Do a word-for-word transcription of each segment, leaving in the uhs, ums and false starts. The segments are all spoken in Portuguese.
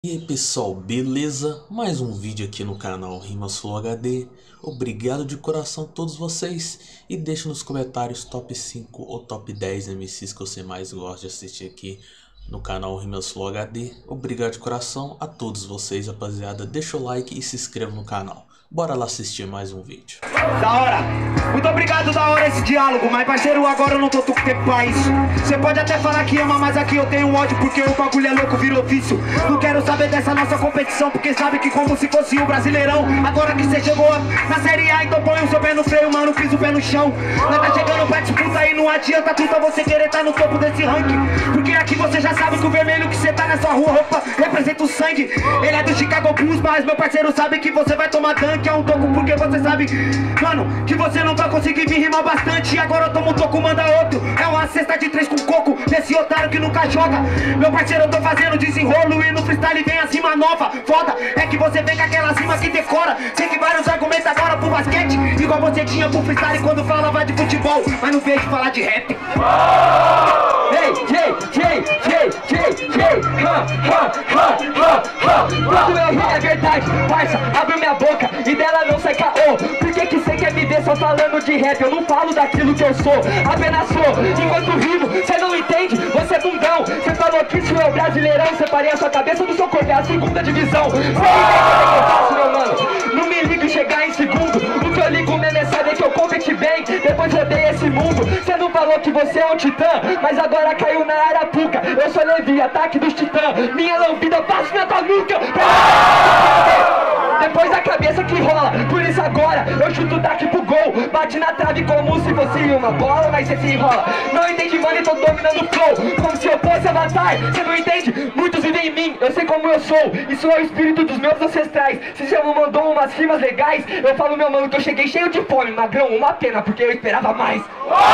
E aí pessoal, beleza? Mais um vídeo aqui no canal Rimas Flow H D. Obrigado de coração a todos vocês. E deixa nos comentários top cinco ou top dez M Cs que você mais gosta de assistir aqui no canal Rimas Flow H D. Obrigado de coração a todos vocês, rapaziada. Deixa o like e se inscreva no canal. Bora lá assistir mais um vídeo. Da hora, muito obrigado, da hora esse diálogo. Mas parceiro, agora eu não tô com tempo pra isso. Você pode até falar que ama, mas aqui eu tenho ódio, porque o bagulho é louco, vira ofício. Não quero saber dessa nossa competição, porque sabe que como se fosse o Brasileirão. Agora que você chegou na Série A, então põe o seu pé no freio, mano, pisa o pé no chão. Nós tá chegando pra disputa e não adianta tudo você querer tá no topo desse ranking. Porque aqui você já sabe que o vermelho que você tá na sua rua, roupa, representa o sangue. Ele é do Chicago Bulls, mas meu parceiro sabe que você vai tomar dunk. É um toco porque você sabe, mano, que você não vai conseguir me rimar bastante. E agora eu tomo um toco, manda outro. É uma cesta de três com coco desse otário que nunca joga. Meu parceiro, eu tô fazendo desenrolo e no freestyle vem a cima nova. Foda, é que você vem com aquela cima que decora. Tem que vários argumentos agora pro basquete, igual você tinha pro freestyle quando falava de futebol, mas não veio de falar de rap. Ei, ei, ei, ei, ei, ei, ha, ha, ha, ha, ha. Quando eu rio é verdade, parça, abre minha boca e dela não sai caô. Por que que cê quer me ver só falando de rap? Eu não falo daquilo que eu sou, apenas sou. Enquanto rimo, cê não entende, você é bundão. Cê falou que isso é o Brasileirão, separei a sua cabeça do seu corpo, é a segunda divisão. Cê entende o que eu faço, meu mano? Não me ligue chegar em segundo. O que eu ligo mesmo é saber que eu competi bem, depois rodei esse mundo. Cê não falou que você é um titã, mas agora caiu na arapuca. Eu sou Levi, ataque dos titãs. Minha lambida passa na tua nuca. Depois da cabeça que rola, por isso agora eu chuto daqui pro gol. Bate na trave como se fosse uma bola, mas cê se enrola. Não entende, mano, e tô dominando o flow como se eu fosse Avatar, cê não entende? Muitos vivem em mim, eu sei como eu sou. Isso é o espírito dos meus ancestrais. Se você não mandou umas rimas legais, eu falo, meu mano, que eu cheguei cheio de fome. Magrão, uma pena, porque eu esperava mais.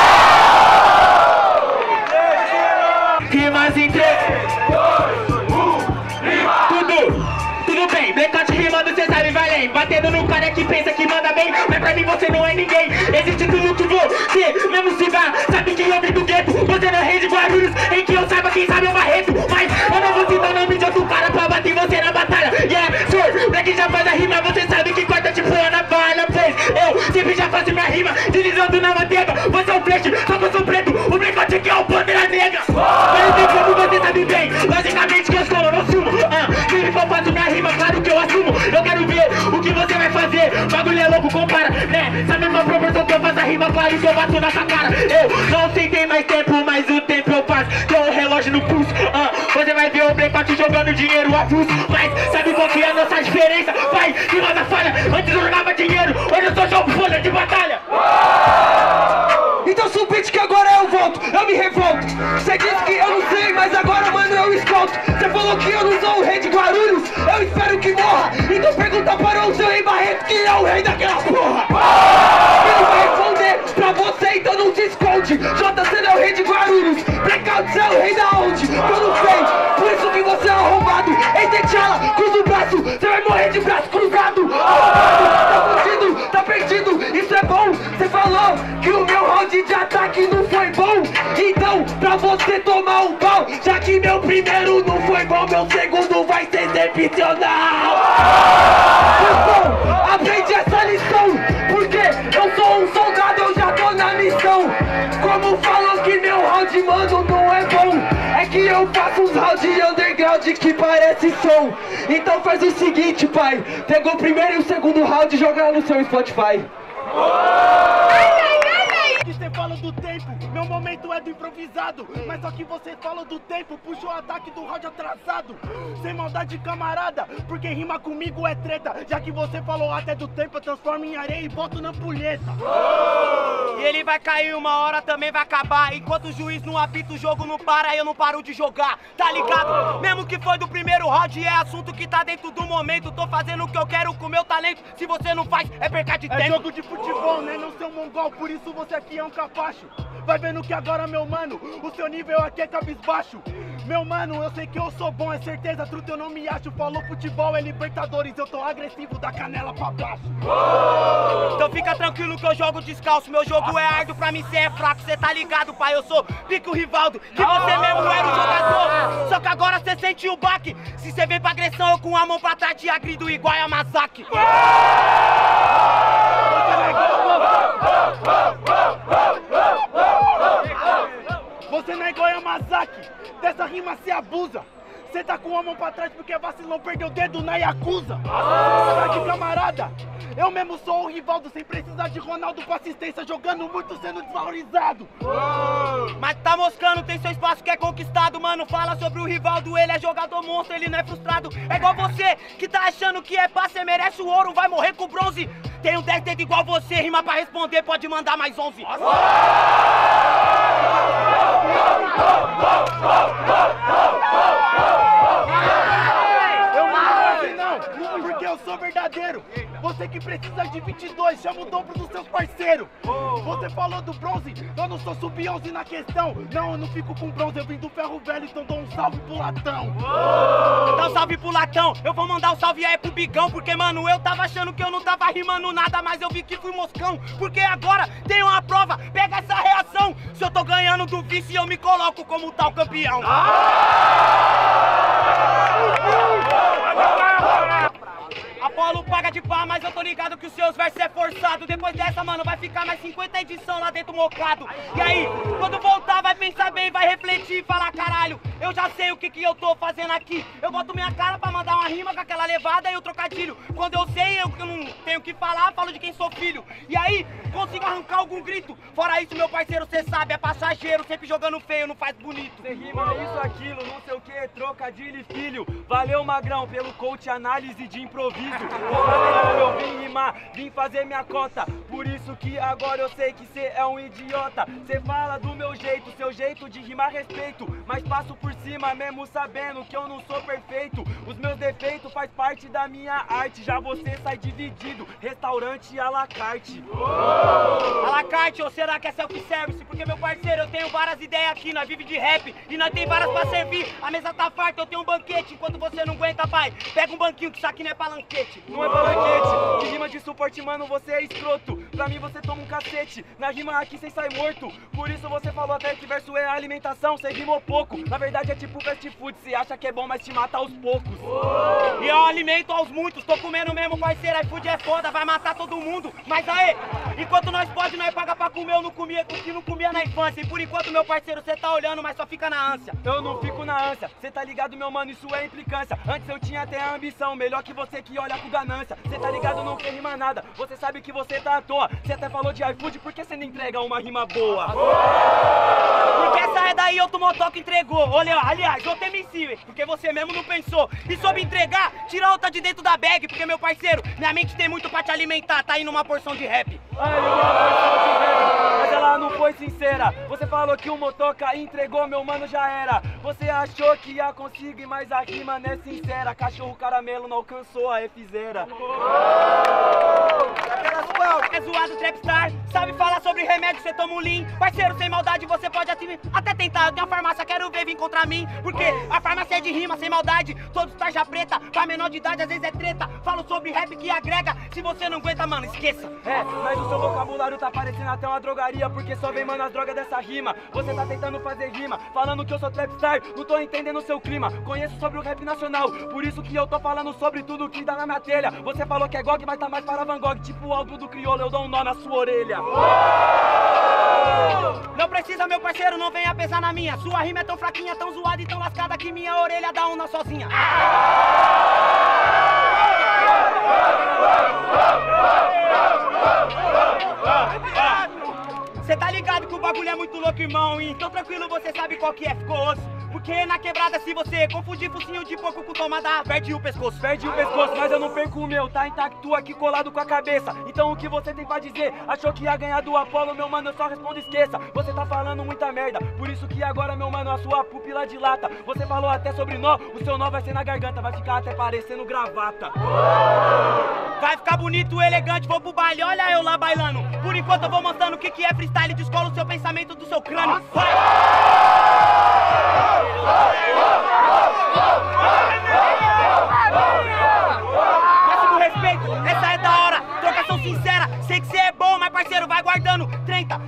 Rimas em três, dois, um, rima! Tudo! Tudo bem, blackout rimando, cê sabe, vai além. Batendo no cara que pensa que manda bem, mas pra mim você não é ninguém. Existe tudo que você, mesmo se vá, sabe que eu vim do gueto. Você não é rei de Guarulhos, em que eu saiba quem sabe é o Barreto. Mas eu não vou citar nome de outro cara pra bater você na batalha. Yeah, sir, Black já faz a rima, você sabe que corta tipo Ana Bala, pois eu sempre já faço minha rima, deslizando na manteiga. Você é um flash, só que eu sou preto, o blackout aqui é o Pantera Negra. Mas tem como você sabe bem, logicamente que eu sou, eu não sumo. Ah, sempre que eu faço minha rima, claro que eu assumo. Eu quero ver o que você vai fazer. Bagulho é louco, compara, né? Essa mesma proporção que eu faço a rima, claro que eu bato na sua cara. Eu não sei tem mais tempo, mas o tempo eu faço. Tem um relógio no pulso. Ah, você vai ver o blackout jogando dinheiro avulso. Mas sabe qual que é a nossa diferença? Vai, que nós falha. Antes eu jogava dinheiro, hoje eu só jogo folha de batalha. Então subite que agora eu volto, eu me revolto. Você disse que eu não sei, mas agora, mano, eu escolto. Você falou que eu não sou o rei de Guarulhos, eu espero que morra. Então pergunta para o seu rei Barreto, que é o rei daquela porra. Ele vai responder pra você, então não se esconde. J C é o rei de Guarulhos, Blackout é o rei da onde? Eu não sei, por isso que você é arrombado. Ei, T'Challa, cruza o braço, você vai morrer de braço cruzado. Tá fudido, tá perdido, isso é bom. Você falou que o meu round de ataque não foi bom, então pra você tomar um pau, já que meu primeiro não foi bom, meu segundo vai ser excepcional. Então, aprende essa lição, porque eu sou um soldado, eu já tô na missão. Como falou que meu round, mano, não é bom, é que eu faço uns round underground que parece som. Então faz o seguinte, pai, pegou o primeiro e o segundo round e joga lá no seu Spotify. Você fala do tempo, meu momento é do improvisado. Mas só que você fala do tempo, puxou o ataque do round atrasado. Sem maldade, camarada, porque rima comigo é treta. Já que você falou até do tempo, eu transformo em areia e boto na pulheta. E ele vai cair uma hora, também vai acabar. Enquanto o juiz não apita, o jogo não para, eu não paro de jogar, tá ligado? Mesmo que foi do primeiro round, é assunto que tá dentro do momento. Tô fazendo o que eu quero com meu talento. Se você não faz, é perca de tempo. É jogo de futebol, né? Não ser um mongol, por isso você aqui é um capacho. Vai vendo que agora, meu mano, o seu nível aqui é cabisbaixo. Meu mano, eu sei que eu sou bom, é certeza, truta, eu não me acho. Falou futebol, é Libertadores, eu tô agressivo da canela pra baixo. Então fica tranquilo que eu jogo descalço, meu jogo comigo é árduo, pra mim cê é fraco, cê tá ligado, pai? Eu sou pique o Rivaldo, que você mesmo era o jogador. Só que agora cê sentiu o baque. Se cê vem pra agressão, eu com a mão pra trás te agrido igual a Yamazaki. Você não é igual a Yamazaki. Dessa rima cê abusa. Cê tá com a mão pra trás porque vacilão, perdeu o dedo na Yakuza. Tá de camarada. Eu mesmo sou o Rivaldo, sem precisar de Ronaldo pra assistência, jogando muito, sendo desvalorizado. Mas tá moscando, tem seu espaço que é conquistado, mano. Fala sobre o Rivaldo, ele é jogador monstro, ele não é frustrado. É igual você, que tá achando que é pá, cê merece o ouro, vai morrer com bronze. Tenho dez dedos igual você, rima pra responder, pode mandar mais onze. Eu não sei não, porque eu sou verdadeiro. Você que precisa de vinte e dois, chama o dobro dos seus parceiros. Você falou do bronze, eu não sou sub onze na questão. Não, eu não fico com bronze, eu vim do ferro velho, então dou um salve pro latão. Dá um salve pro latão, eu vou mandar um salve aí pro bigão. Porque, mano, eu tava achando que eu não tava rimando nada, mas eu vi que fui moscão. Porque agora tem uma prova, pega essa reação. Se eu tô ganhando do vice, eu me coloco como tal campeão. Apolo paga de pá, mas eu tô ligado que os seus versos é forçado. Depois dessa, mano, vai ficar mais cinquenta edição lá dentro mocado. E aí, quando voltar, vai pensar bem, vai refletir e falar, caralho, eu já sei o que que eu tô fazendo aqui. Eu boto minha cara pra mandar uma rima com aquela levada e o trocadilho. Quando eu sei, eu, eu não tenho o que falar, falo de quem sou filho. E aí, consigo arrancar algum grito. Fora isso, meu parceiro, cê sabe, é passageiro, sempre jogando feio, não faz bonito. Cê rima isso, aquilo, não sei o que, trocadilho e filho. Valeu, Magrão, pelo coach análise de improviso. Eu vim rimar, vim fazer minha cota. Por isso que agora eu sei que cê é um idiota. Cê fala do meu jeito, seu jeito de rimar respeito. Mas passo por cima mesmo sabendo que eu não sou perfeito. Os meus defeitos faz parte da minha arte. Já você sai dividido, restaurante à la carte. À la carte, ou será que é self-service? Porque, meu parceiro, eu tenho várias ideias aqui, nós vive de rap e nós tem várias pra servir. A mesa tá farta, eu tenho um banquete. Enquanto você não aguenta, pai, pega um banquinho que isso aqui não é palanquete. Não é palanquete, que rima de suporte, mano, você é escroto. Pra mim você toma um cacete, na rima aqui cê sai morto. Por isso você falou até que verso é alimentação, cê rimou pouco. Na verdade é tipo fast food, cê acha que é bom, mas te mata aos poucos. Oh. E eu alimento aos muitos, tô comendo mesmo, parceiro, iFood é foda, vai matar todo mundo. Mas aí, enquanto nós pode, nós paga pra comer, eu não comia, o que não comia na infância. E por enquanto, meu parceiro, cê tá olhando, mas só fica na ânsia. Eu não fico na ânsia, cê tá ligado, meu mano, isso é implicância. Antes eu tinha até a ambição, melhor que você que olha com ganância. Cê tá ligado, não quer rima nada, você sabe que você tá à toa. Cê até falou de iFood, por que cê não entrega uma rima boa? Porque essa é daí, outro motoca entregou. Olha, aliás, outro M C, porque você mesmo não pensou. E sobre entregar, tira outra de dentro da bag, porque, meu parceiro, minha mente tem muito pra te alimentar, tá indo uma porção de rap. Ai, uma porção de rap, mas ela não foi sincera. Você falou que o motoca entregou, meu mano, já era. Você achou que ia conseguir, mas a rima não é sincera. Cachorro caramelo não alcançou a F-zera. É zoado, Trapstar, sabe falar sobre remédio, cê toma um lean. Parceiro, sem maldade, você pode até, até tentar. Eu tenho a farmácia, quero ver vir contra mim. Porque a farmácia é de rima, sem maldade. Todos tarja preta, pra menor de idade, às vezes é treta. Falo sobre rap que agrega, se você não aguenta, mano, esqueça. É, mas o seu vocabulário tá parecendo até uma drogaria, porque só vem, mano, as drogas dessa rima. Você tá tentando fazer rima, falando que eu sou Trapstar, não tô entendendo o seu clima. Conheço sobre o rap nacional, por isso que eu tô falando sobre tudo que dá na minha telha. Você falou que é Gog, mas tá mais para Van Gogh, tipo o álbum do Criolo, eu dou um nó na sua orelha. Não precisa, meu parceiro, não venha pesar na minha. Sua rima é tão fraquinha, tão zoada e tão lascada que minha orelha dá um nó sozinha. Cê tá ligado que o bagulho é muito louco, irmão. Então tranquilo, você sabe qual que é, ficou osso. Porque na quebrada, se você confundir focinho de porco com tomada, perde o pescoço. Perde o pescoço, mas eu não perco o meu, tá intacto aqui colado com a cabeça. Então o que você tem pra dizer? Achou que ia ganhar do Apolo, meu mano, eu só respondo esqueça. Você tá falando muita merda, por isso que agora, meu mano, a sua pupila dilata. Você falou até sobre nó, o seu nó vai ser na garganta, vai ficar até parecendo gravata. Vai ficar bonito, elegante, vou pro baile, olha eu lá bailando. Por enquanto eu vou mostrando o que que é freestyle, descola o seu pensamento do seu crânio. Vai! Máximo respeito, essa é da hora. Trocação sincera, sei que cê é bom, mas parceiro, vai guardando. Trenta,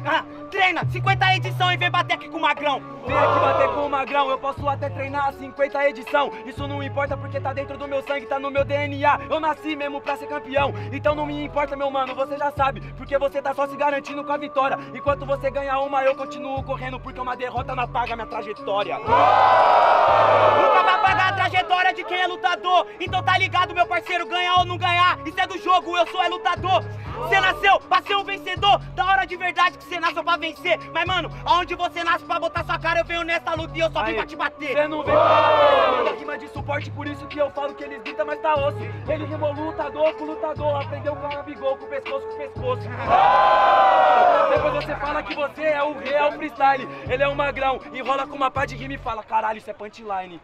cinquenta edição e vem bater aqui com o Magrão. Vem aqui bater com o Magrão, eu posso até treinar cinquenta edição. Isso não importa porque tá dentro do meu sangue, tá no meu D N A. Eu nasci mesmo pra ser campeão, então não me importa, meu mano, você já sabe. Porque você tá só se garantindo com a vitória. Enquanto você ganha uma, eu continuo correndo, porque uma derrota não apaga minha trajetória. Nunca vai apagar a trajetória de quem é lutador. Então tá ligado, meu parceiro, ganhar ou não ganhar, isso é do jogo, eu sou é lutador. Você nasceu pra ser um vencedor, da hora de verdade que você nasceu pra vencer. Mas mano, aonde você nasce pra botar sua cara, eu venho nessa luta e eu só vim pra te bater. Você não vem pra manda rima de suporte, por isso que eu falo que eles gritam, mas tá osso. Ele rimou lutador com lutador, aprendeu com a bigol, com pescoço com pescoço. Depois você fala que você é o real freestyle. Ele é um magrão, enrola com uma pá de rima e fala, caralho, isso é punchline.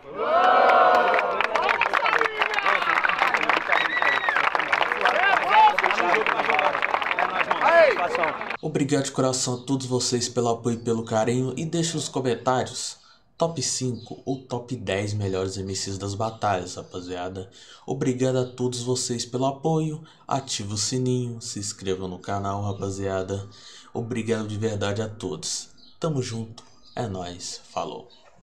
Obrigado de coração a todos vocês pelo apoio e pelo carinho, e deixe nos comentários top cinco ou top dez melhores M Cs das batalhas, rapaziada. Obrigado a todos vocês pelo apoio, ative o sininho, se inscreva no canal, rapaziada. Obrigado de verdade a todos. Tamo junto, é nóis, falou.